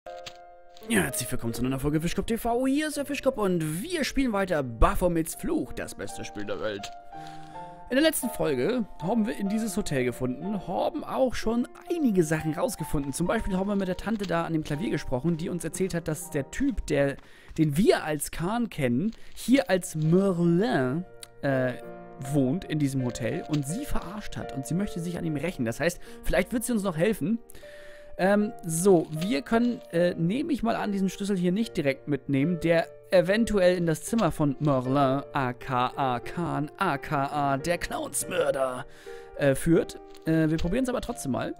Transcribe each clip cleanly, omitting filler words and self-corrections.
Ja, herzlich willkommen zu einer Folge Fischkopf TV. Hier ist der Fischkopf und wir spielen weiter Baphomets Fluch, das beste Spiel der Welt. In der letzten Folge haben wir in dieses Hotel gefunden, haben auch schon einige Sachen rausgefunden. Zum Beispiel haben wir mit der Tante da an dem Klavier gesprochen, die uns erzählt hat, dass der Typ, den wir als Khan kennen, hier als Merlin wohnt in diesem Hotel und sie verarscht hat und sie möchte sich an ihm rächen. Das heißt, vielleicht wird sie uns noch helfen. So, wir können, nehme ich mal an, diesen Schlüssel hier nicht direkt mitnehmen, der eventuell in das Zimmer von Merlin, aka Khan, aka der Clownsmörder, führt. Wir probieren es aber trotzdem mal.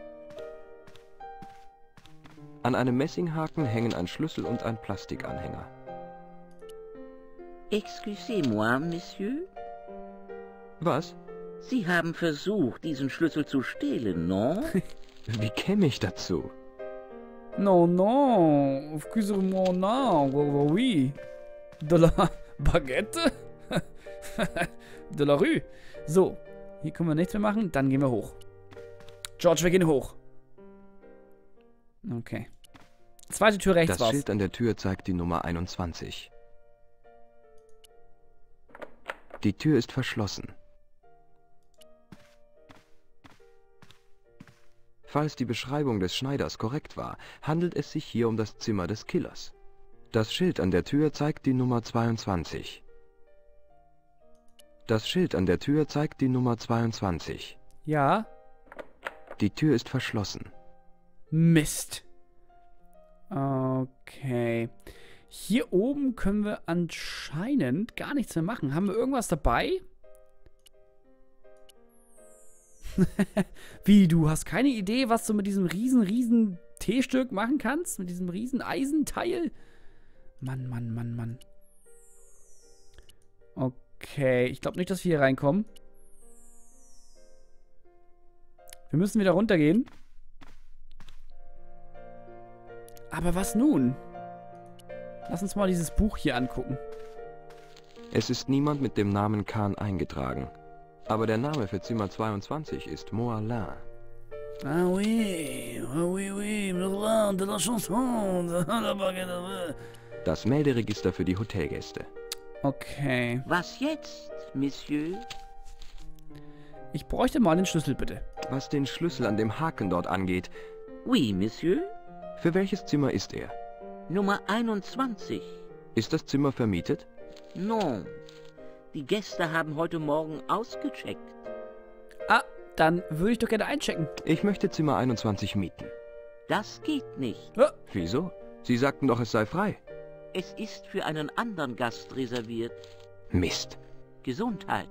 An einem Messinghaken hängen ein Schlüssel und ein Plastikanhänger. Excusez-moi, Monsieur. Was? Sie haben versucht, diesen Schlüssel zu stehlen, non? Wie käme ich dazu? Non, excusez-moi, non, oui. De la Baguette? De la Rue. So, hier können wir nichts mehr machen, dann gehen wir hoch. George, wir gehen hoch. Okay. Zweite Tür rechts Das Schild an der Tür zeigt die Nummer 21. Die Tür ist verschlossen. Falls die Beschreibung des Schneiders korrekt war, handelt es sich hier um das Zimmer des Killers. Das Schild an der Tür zeigt die Nummer 22. Das Schild an der Tür zeigt die Nummer 22. Ja. Die Tür ist verschlossen. Mist. Okay. Hier oben können wir anscheinend gar nichts mehr machen. Haben wir irgendwas dabei? Wie, du hast keine Idee, was du mit diesem riesen T-Stück machen kannst? Mit diesem riesen Eisenteil? Mann. Okay, ich glaube nicht, dass wir hier reinkommen. Wir müssen wieder runtergehen. Aber was nun? Lass uns mal dieses Buch hier angucken. Es ist niemand mit dem Namen Khan eingetragen. Aber der Name für Zimmer 22 ist Merlin. Ah oui, Merlin de la chanson, de la baguette. Das Melderegister für die Hotelgäste. Okay. Was jetzt, Monsieur? Ich bräuchte mal den Schlüssel, bitte. Was den Schlüssel an dem Haken dort angeht, Oui, Monsieur. für welches Zimmer ist er? Nummer 21. Ist das Zimmer vermietet? Non. Die Gäste haben heute Morgen ausgecheckt. Ah, dann würde ich doch gerne einchecken. Ich möchte Zimmer 21 mieten. Das geht nicht. Ah. Wieso? Sie sagten doch, es sei frei. Es ist für einen anderen Gast reserviert. Mist. Gesundheit.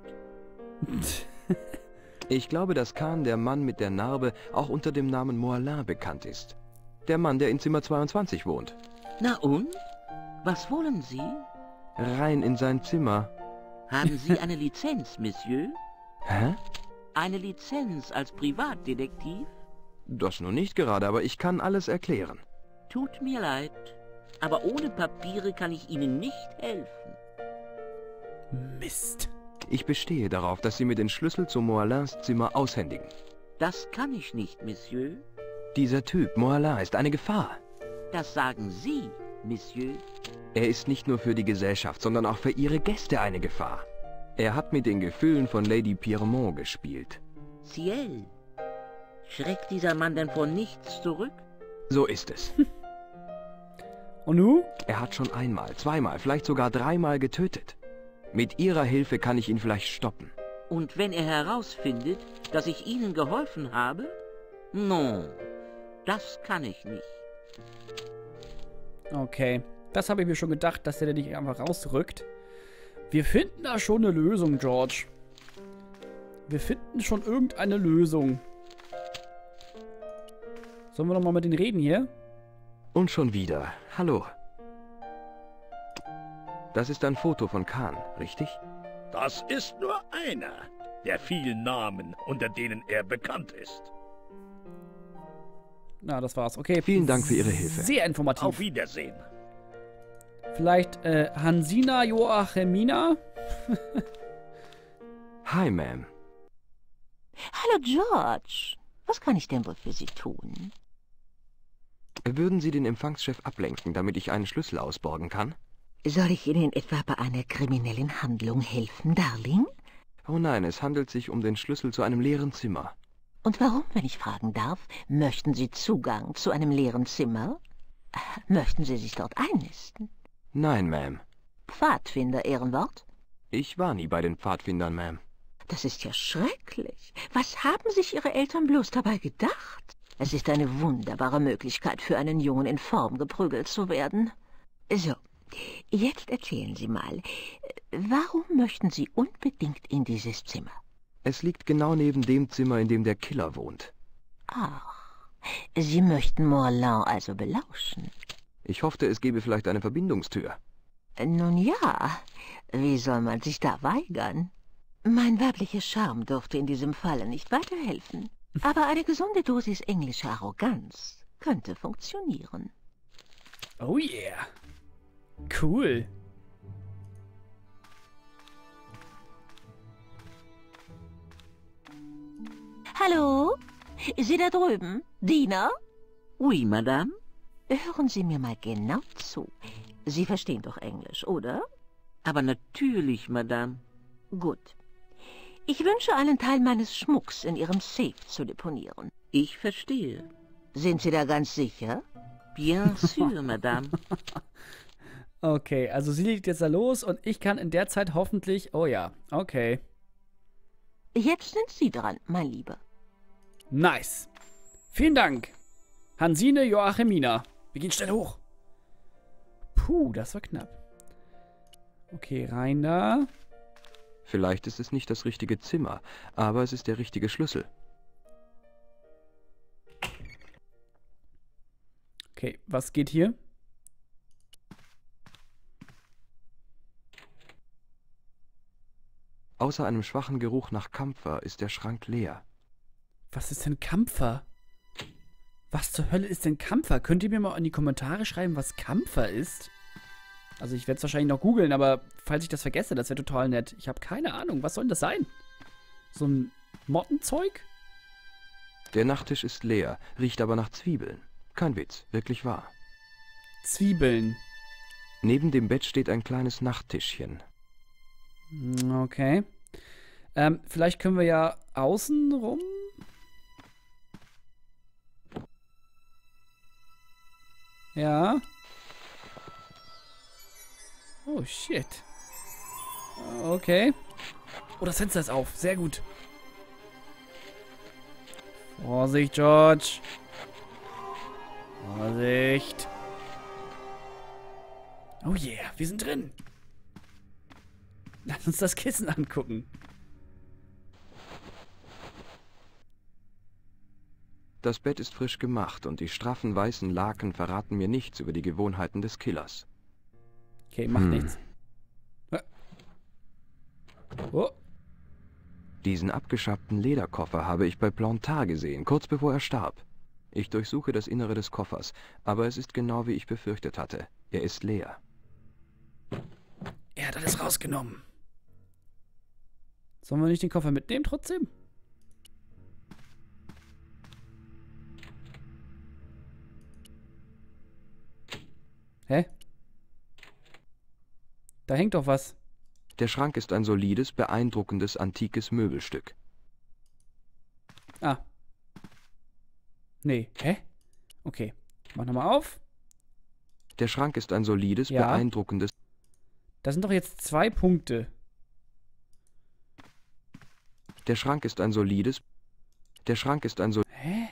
Ich glaube, dass Khan, der Mann mit der Narbe, auch unter dem Namen Merlin bekannt ist. Der Mann, der in Zimmer 22 wohnt. Na und? Was wollen Sie? Rein in sein Zimmer. Haben Sie eine Lizenz, Monsieur? Hä? Eine Lizenz als Privatdetektiv? Das nur nicht gerade, aber ich kann alles erklären. Tut mir leid, aber ohne Papiere kann ich Ihnen nicht helfen. Mist. Ich bestehe darauf, dass Sie mir den Schlüssel zu Merlins Zimmer aushändigen. Das kann ich nicht, Monsieur. Dieser Typ, Merlin, ist eine Gefahr. Das sagen Sie, Monsieur. Er ist nicht nur für die Gesellschaft, sondern auch für Ihre Gäste eine Gefahr. Er hat mit den Gefühlen von Lady Pierremont gespielt. Ciel. Schreckt dieser Mann denn vor nichts zurück? So ist es. Und nu? Er hat schon einmal, zweimal, vielleicht sogar dreimal getötet. Mit Ihrer Hilfe kann ich ihn vielleicht stoppen. Und wenn er herausfindet, dass ich Ihnen geholfen habe? Non, das kann ich nicht. Okay. Das habe ich mir schon gedacht, dass der nicht einfach rausrückt. Wir finden da schon eine Lösung, George. Wir finden schon irgendeine Lösung. Sollen wir noch mal mit denen reden hier? Und schon wieder. Hallo. Das ist ein Foto von Khan, richtig? Das ist nur einer der vielen Namen, unter denen er bekannt ist. Na, das war's. Okay. Vielen Dank für Ihre Hilfe. Sehr informativ. Auf Wiedersehen. Vielleicht Hansina Joachimina? Hi, Ma'am. Hallo George. Was kann ich denn wohl für Sie tun? Würden Sie den Empfangschef ablenken, damit ich einen Schlüssel ausborgen kann? Soll ich Ihnen etwa bei einer kriminellen Handlung helfen, Darling? Oh nein, es handelt sich um den Schlüssel zu einem leeren Zimmer. Und warum, wenn ich fragen darf? Möchten Sie Zugang zu einem leeren Zimmer? Möchten Sie sich dort einnisten? Nein, Ma'am. Pfadfinder, Ehrenwort? Ich war nie bei den Pfadfindern, Ma'am. Das ist ja schrecklich. Was haben sich Ihre Eltern bloß dabei gedacht? Es ist eine wunderbare Möglichkeit für einen Jungen in Form geprügelt zu werden. So, jetzt erzählen Sie mal, warum möchten Sie unbedingt in dieses Zimmer? Es liegt genau neben dem Zimmer, in dem der Killer wohnt. Ach, Sie möchten Morland also belauschen? Ich hoffte, es gäbe vielleicht eine Verbindungstür. Nun ja, wie soll man sich da weigern? Mein weiblicher Charme dürfte in diesem Falle nicht weiterhelfen. Aber eine gesunde Dosis englischer Arroganz könnte funktionieren. Oh yeah. Cool. Hallo? Sie da drüben? Diener? Oui, Madame. Hören Sie mir mal genau zu. Sie verstehen doch Englisch, oder? Aber natürlich, Madame. Gut. Ich wünsche einen Teil meines Schmucks in Ihrem Safe zu deponieren. Ich verstehe. Sind Sie da ganz sicher? Bien sûr, Madame. Okay, also sie legt jetzt da los und ich kann in der Zeit hoffentlich... Oh ja, okay. Jetzt sind Sie dran, mein Lieber. Nice. Vielen Dank. Hansine Joachimina. Wir gehen schnell hoch. Puh, das war knapp. Okay, rein da. Vielleicht ist es nicht das richtige Zimmer, aber es ist der richtige Schlüssel. Okay, was geht hier? Außer einem schwachen Geruch nach Kampfer ist der Schrank leer. Was ist denn Kampfer? Was zur Hölle ist denn Kampfer? Könnt ihr mir mal in die Kommentare schreiben, was Kampfer ist? Also ich werde es wahrscheinlich noch googeln, aber falls ich das vergesse, das wäre total nett. Ich habe keine Ahnung. Was soll denn das sein? So ein Mottenzeug? Der Nachttisch ist leer, riecht aber nach Zwiebeln. Kein Witz, wirklich wahr. Zwiebeln. Neben dem Bett steht ein kleines Nachttischchen. Okay. Vielleicht können wir ja außen rum. Ja. Oh, shit. Okay. Oh, das Fenster ist auf. Sehr gut. Vorsicht, George. Vorsicht. Oh yeah, wir sind drin. Lass uns das Kissen angucken. Das Bett ist frisch gemacht und die straffen weißen Laken verraten mir nichts über die Gewohnheiten des Killers. Okay, macht nichts. Oh. Diesen abgeschabten Lederkoffer habe ich bei Plantard gesehen, kurz bevor er starb. Ich durchsuche das Innere des Koffers, aber es ist genau wie ich befürchtet hatte. Er ist leer. Er hat alles rausgenommen. Sollen wir nicht den Koffer mitnehmen trotzdem? Hä? Da hängt doch was. Der Schrank ist ein solides, beeindruckendes, antikes Möbelstück. Ah. Nee. Hä? Okay. Mach nochmal auf. Der Schrank ist ein solides, Ja. beeindruckendes... Da sind doch jetzt 2 Punkte. Der Schrank ist ein solides... Der Schrank ist ein Hä?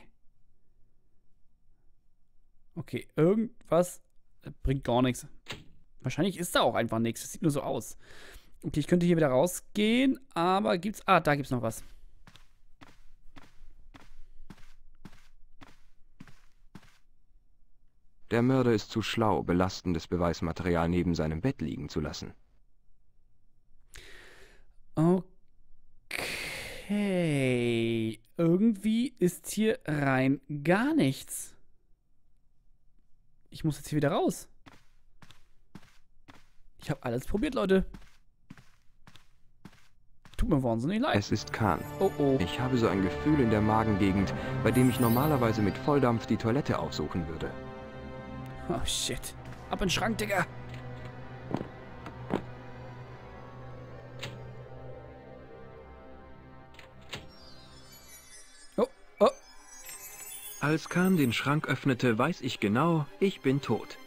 Okay, irgendwas bringt gar nichts. Wahrscheinlich ist da auch einfach nichts. Das sieht nur so aus. Okay, ich könnte hier wieder rausgehen, aber gibt's... Ah, da gibt's noch was. Der Mörder ist zu schlau, belastendes Beweismaterial neben seinem Bett liegen zu lassen. Okay. Irgendwie ist hier rein gar nichts. Ich muss jetzt hier wieder raus. Ich habe alles probiert, Leute. Tut mir wahnsinnig leid. Es ist Kahn. Oh, oh. Ich habe so ein Gefühl in der Magengegend, bei dem ich normalerweise mit Volldampf die Toilette aufsuchen würde. Oh, shit. Ab in den Schrank, Digga. Oh, oh. Als Khan den Schrank öffnete, weiß ich genau, ich bin tot.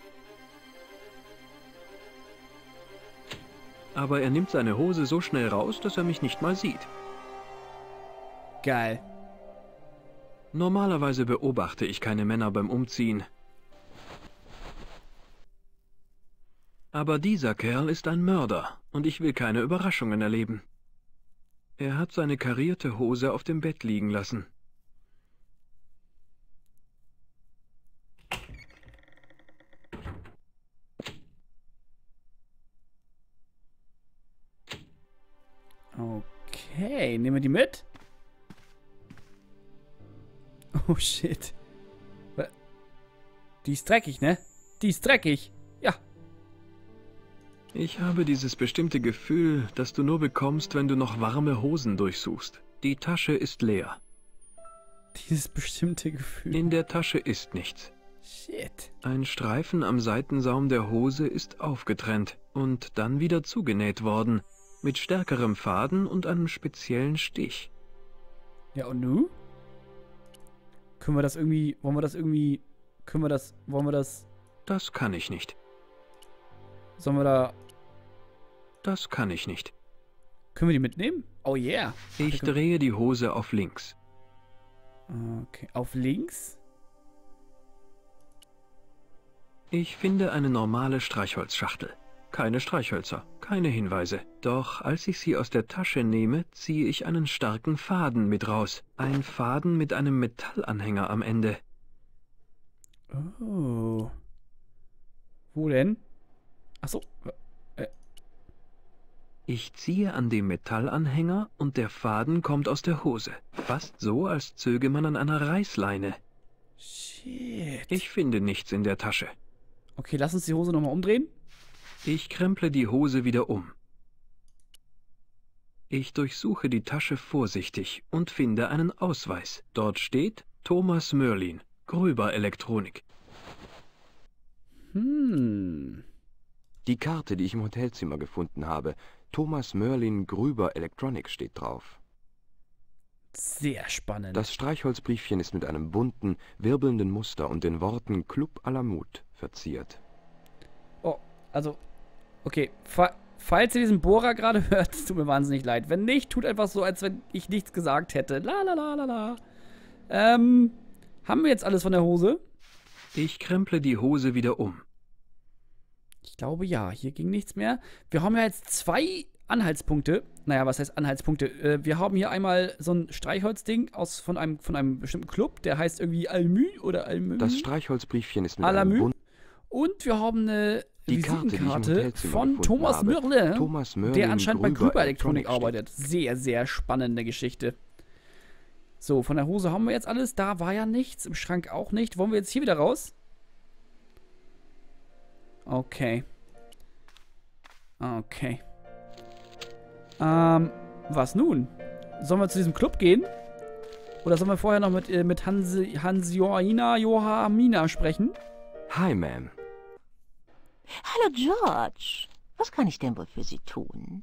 Aber er nimmt seine Hose so schnell raus, dass er mich nicht mal sieht. Geil. Normalerweise beobachte ich keine Männer beim Umziehen. Aber dieser Kerl ist ein Mörder und ich will keine Überraschungen erleben. Er hat seine karierte Hose auf dem Bett liegen lassen. Okay, nehmen wir die mit? Oh, shit. Die ist dreckig, ne? Die ist dreckig. Ja. Ich habe dieses bestimmte Gefühl, das du nur bekommst, wenn du noch warme Hosen durchsuchst. Die Tasche ist leer. Dieses bestimmte Gefühl. In der Tasche ist nichts. Shit. Ein Streifen am Seitensaum der Hose ist aufgetrennt und dann wieder zugenäht worden, mit stärkerem Faden und einem speziellen Stich. Ja, und nu? Können wir das irgendwie... Wollen wir das... Das kann ich nicht. Sollen wir da... Das kann ich nicht. Können wir die mitnehmen? Oh yeah. Ich drehe die Hose auf links. Okay, auf links? Ich finde eine normale Streichholzschachtel. Keine Streichhölzer, keine Hinweise. Doch als ich sie aus der Tasche nehme, ziehe ich einen starken Faden mit raus. Ein Faden mit einem Metallanhänger am Ende. Oh. Wo denn? Achso. Ich ziehe an dem Metallanhänger und der Faden kommt aus der Hose. Fast so, als zöge man an einer Reißleine. Shit. Ich finde nichts in der Tasche. Okay, lass uns die Hose nochmal umdrehen. Ich kremple die Hose wieder um. Ich durchsuche die Tasche vorsichtig und finde einen Ausweis. Dort steht Thomas Merlin, Gröber Elektronik. Die Karte, die ich im Hotelzimmer gefunden habe, Thomas Merlin, Gröber Elektronik steht drauf. Sehr spannend. Das Streichholzbriefchen ist mit einem bunten, wirbelnden Muster und den Worten Club à la Mut verziert. Oh, also, okay, falls ihr diesen Bohrer gerade hört, es tut mir wahnsinnig leid. Wenn nicht, tut einfach so, als wenn ich nichts gesagt hätte. La la la la la. Haben wir jetzt alles von der Hose? Ich kremple die Hose wieder um. Ich glaube ja, hier ging nichts mehr. Wir haben ja jetzt 2 Anhaltspunkte. Naja, was heißt Anhaltspunkte? Wir haben hier einmal so ein Streichholzding von einem bestimmten Club, der heißt irgendwie Almü oder Almü. Das Streichholzbriefchen ist mit einem und wir haben eine Visitenkarte von Thomas Merlin, der anscheinend bei Gröber Elektronik arbeitet. Sehr, sehr spannende Geschichte. So, von der Hose haben wir jetzt alles. Da war ja nichts, im Schrank auch nicht. Wollen wir jetzt hier wieder raus? Okay. Okay. Was nun? Sollen wir zu diesem Club gehen? Oder sollen wir vorher noch mit Hans-Joachina sprechen? Hi, Ma'am. Hallo, George. Was kann ich denn wohl für Sie tun?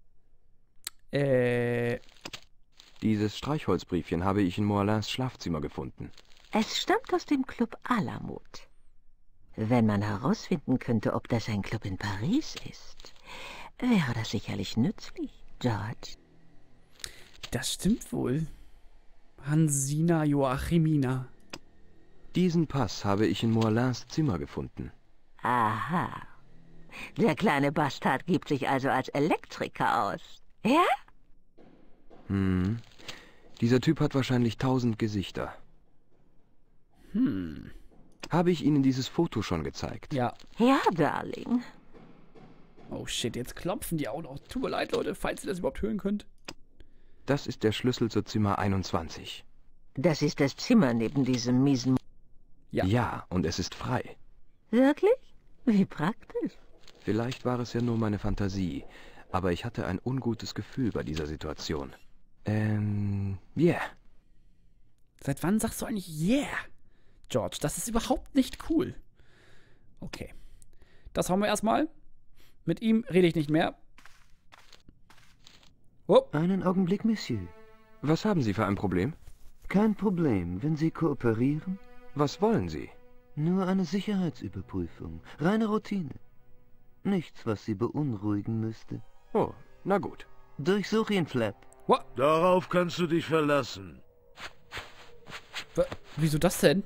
Dieses Streichholzbriefchen habe ich in Morlins Schlafzimmer gefunden. Es stammt aus dem Club à la Mut. Wenn man herausfinden könnte, ob das ein Club in Paris ist, wäre das sicherlich nützlich, George. Das stimmt wohl. Hansina Joachimina. Diesen Pass habe ich in Morlins Zimmer gefunden. Aha. Der kleine Bastard gibt sich also als Elektriker aus. Ja? Dieser Typ hat wahrscheinlich 1000 Gesichter. Habe ich Ihnen dieses Foto schon gezeigt? Ja. Ja, Darling. Oh shit, jetzt klopfen die auch noch. Tut mir leid, Leute, falls ihr das überhaupt hören könnt. Das ist der Schlüssel zu Zimmer 21. Das ist das Zimmer neben diesem miesen... Ja. Ja, und es ist frei. Wirklich? Wie praktisch. Vielleicht war es ja nur meine Fantasie, aber ich hatte ein ungutes Gefühl bei dieser Situation. Yeah. Seit wann sagst du eigentlich yeah? George, das ist überhaupt nicht cool. Das haben wir erstmal. Mit ihm rede ich nicht mehr. Oh. Einen Augenblick, Monsieur. Was haben Sie für ein Problem? Kein Problem, wenn Sie kooperieren. Was wollen Sie? Nur eine Sicherheitsüberprüfung. Reine Routine. Nichts, was Sie beunruhigen müsste. Oh, na gut. Durchsuch ihn, Flap. What? Darauf kannst du dich verlassen. Wieso das denn?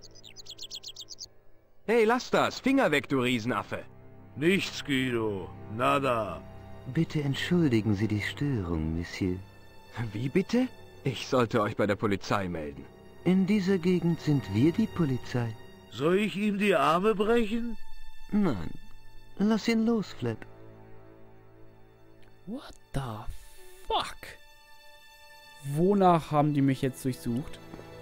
Hey, lass das! Finger weg, du Riesenaffe! Nichts, Guido. Nada. Bitte entschuldigen Sie die Störung, Monsieur. Wie bitte? Ich sollte euch bei der Polizei melden. In dieser Gegend sind wir die Polizei. Soll ich ihm die Arme brechen? Nein. Lass ihn los, Flap. What the fuck? Wonach haben die mich jetzt durchsucht?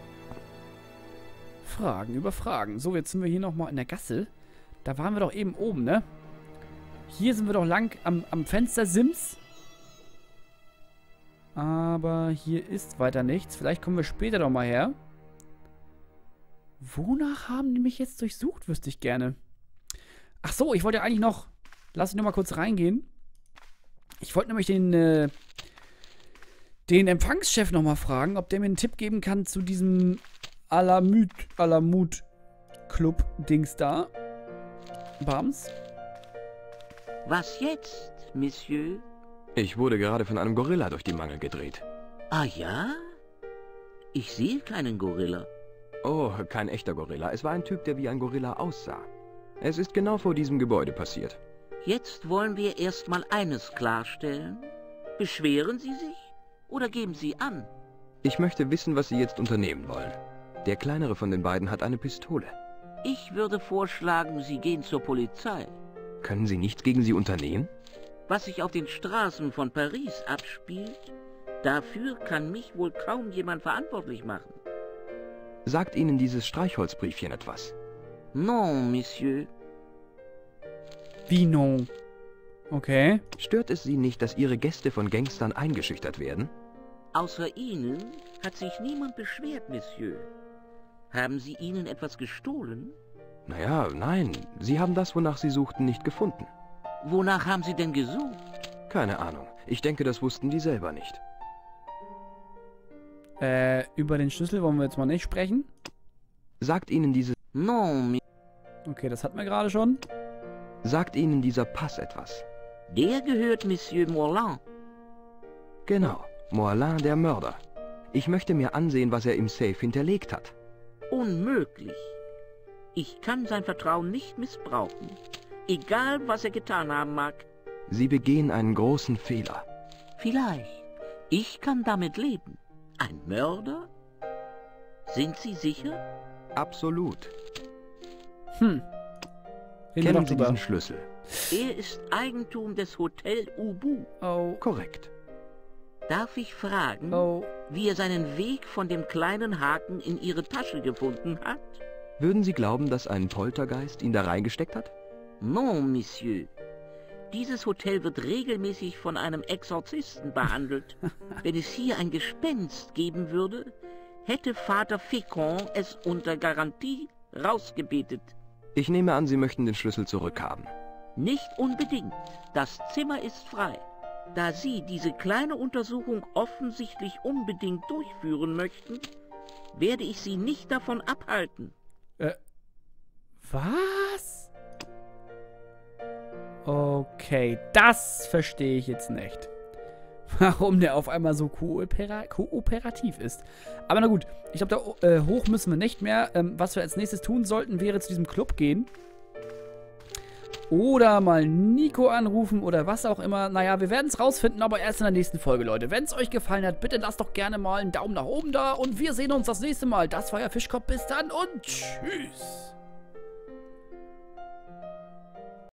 Fragen über Fragen. So, jetzt sind wir hier nochmal in der Gasse. Da waren wir doch eben oben, ne? Hier sind wir doch lang am Fenster Sims. Aber hier ist weiter nichts. Vielleicht kommen wir später doch mal her. Wonach haben die mich jetzt durchsucht, wüsste ich gerne. Ach so, ich wollte ja eigentlich noch... Lass mich noch mal kurz reingehen. Ich wollte nämlich den Empfangschef noch mal fragen, ob der mir einen Tipp geben kann zu diesem Alamut-Club-Dings da. Bams. Was jetzt, Monsieur? Ich wurde gerade von einem Gorilla durch die Mangel gedreht. Ah ja? Ich sehe keinen Gorilla. Oh, kein echter Gorilla. Es war ein Typ, der wie ein Gorilla aussah. Es ist genau vor diesem Gebäude passiert. Jetzt wollen wir erstmal eines klarstellen. Beschweren Sie sich oder geben Sie an? Ich möchte wissen, was Sie jetzt unternehmen wollen. Der kleinere von den beiden hat eine Pistole. Ich würde vorschlagen, Sie gehen zur Polizei. Können Sie nichts gegen sie unternehmen? Was sich auf den Straßen von Paris abspielt, dafür kann mich wohl kaum jemand verantwortlich machen. Sagt Ihnen dieses Streichholzbriefchen etwas? Non, Monsieur. Wie non? Okay. Stört es Sie nicht, dass Ihre Gäste von Gangstern eingeschüchtert werden? Außer Ihnen hat sich niemand beschwert, Monsieur. Haben Sie ihnen etwas gestohlen? Naja, nein. Sie haben das, wonach Sie suchten, nicht gefunden. Wonach haben Sie denn gesucht? Keine Ahnung. Ich denke, das wussten die selber nicht. Über den Schlüssel wollen wir jetzt mal nicht sprechen. Sagt Ihnen dieses... Non, Okay, das hatten wir gerade schon. Sagt Ihnen dieser Pass etwas? der gehört Monsieur Morland. Genau. Morlin, der Mörder. Ich möchte mir ansehen, was er im Safe hinterlegt hat. Unmöglich. Ich kann sein Vertrauen nicht missbrauchen. Egal, was er getan haben mag. Sie begehen einen großen Fehler. Vielleicht. Ich kann damit leben. Ein Mörder? Sind Sie sicher? Absolut. Reden wir Kennen doch Sie drüber. diesen Schlüssel? Er ist Eigentum des Hotel Ubu. Oh, Korrekt. Darf ich fragen, oh. wie er seinen Weg von dem kleinen Haken in Ihre Tasche gefunden hat? Würden Sie glauben, dass ein Poltergeist ihn da reingesteckt hat? Non, Monsieur. Dieses Hotel wird regelmäßig von einem Exorzisten behandelt. Wenn es hier ein Gespenst geben würde, hätte Vater Fécond es unter Garantie rausgebetet. Ich nehme an, Sie möchten den Schlüssel zurückhaben. Nicht unbedingt. Das Zimmer ist frei. Da Sie diese kleine Untersuchung offensichtlich unbedingt durchführen möchten, werde ich Sie nicht davon abhalten. Was? Okay, das verstehe ich jetzt nicht. Warum der auf einmal so kooperativ ist. Aber na gut, ich glaube, da hoch müssen wir nicht mehr. Was wir als nächstes tun sollten, wäre zu diesem Club gehen. Oder mal Nico anrufen oder was auch immer. Naja, wir werden es rausfinden, aber erst in der nächsten Folge, Leute. Wenn es euch gefallen hat, bitte lasst doch gerne mal einen Daumen nach oben da. Und wir sehen uns das nächste Mal. Das war ja Fischkopf. Bis dann und tschüss.